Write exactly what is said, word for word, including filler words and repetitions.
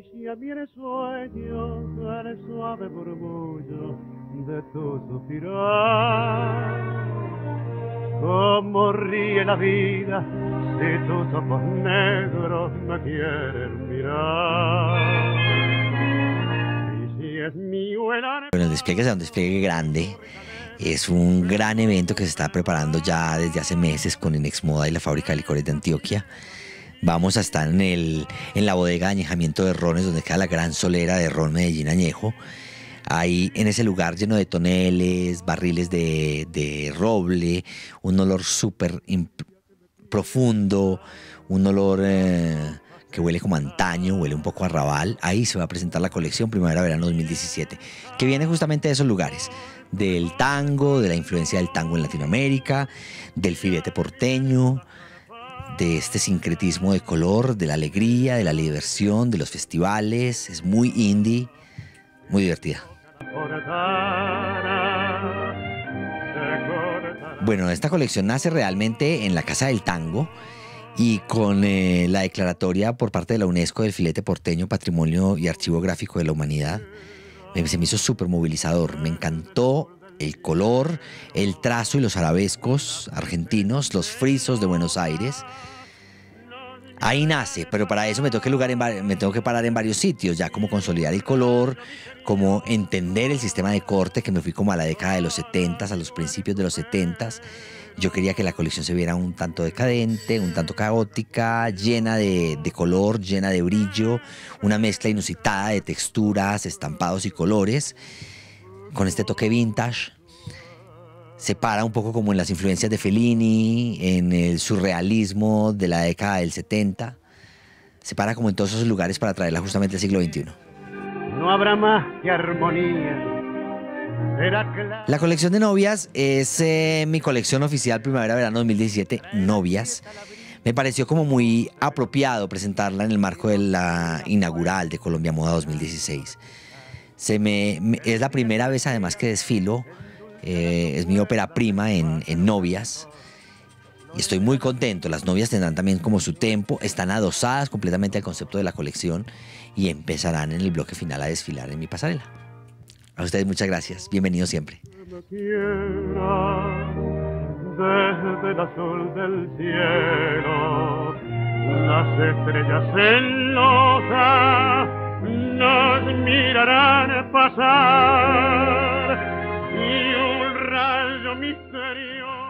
si a mí el sueño, el suave murmullo de tu suspirar, como ríe la vida si tus ojos negros me quieren mirar. Y si es mío el arte. Bueno, el despliegue es un despliegue grande. Es un gran evento que se está preparando ya desde hace meses con Inexmoda y la Fábrica de Licores de Antioquia. Vamos a estar en, el, en la bodega de añejamiento de rones, donde queda la gran solera de ron Medellín Añejo. Ahí en ese lugar lleno de toneles, barriles de, de roble, un olor súper profundo, un olor eh, que huele como a antaño, huele un poco a arrabal. Ahí se va a presentar la colección Primavera-Verano dos mil diecisiete, que viene justamente de esos lugares, del tango, de la influencia del tango en Latinoamérica, del filete porteño, de este sincretismo de color, de la alegría, de la diversión, de los festivales. Es muy indie, muy divertida. Bueno, esta colección nace realmente en la Casa del Tango y con eh, la declaratoria por parte de la UNESCO del filete porteño, Patrimonio y Archivo Gráfico de la Humanidad. Se me hizo súper movilizador, me encantó el color, el trazo y los arabescos argentinos, los frisos de Buenos Aires. Ahí nace, pero para eso me tengo que, lugar en, me tengo que parar en varios sitios, ya como consolidar el color, como entender el sistema de corte, que me fui como a la década de los setentas, a los principios de los setentas. Yo quería que la colección se viera un tanto decadente, un tanto caótica, llena de, de color, llena de brillo, una mezcla inusitada de texturas, estampados y colores, con este toque vintage. Se para un poco como en las influencias de Fellini, en el surrealismo de la década del setenta. Se para como en todos esos lugares para traerla justamente al siglo veintiuno. No habrá más que armonía. La colección de novias es eh, mi colección oficial Primavera-Verano dos mil diecisiete, Novias. Me pareció como muy apropiado presentarla en el marco de la inaugural de Colombia Moda dos mil dieciséis. Se me, me, es la primera vez además que desfilo. Eh, es mi ópera prima en, en Novias y estoy muy contento. Las novias tendrán también como su tempo, están adosadas completamente al concepto de la colección y empezarán en el bloque final a desfilar en mi pasarela. A ustedes muchas gracias, bienvenidos siempre. Desde el azul del cielo, las estrellas celosas nos mirarán pasar y un rayo misterioso